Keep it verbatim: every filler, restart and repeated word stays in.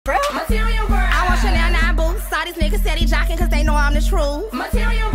Material girl. I want Chanel nine boots. Saw these niggas said he jocking cause they know I'm the truth. Material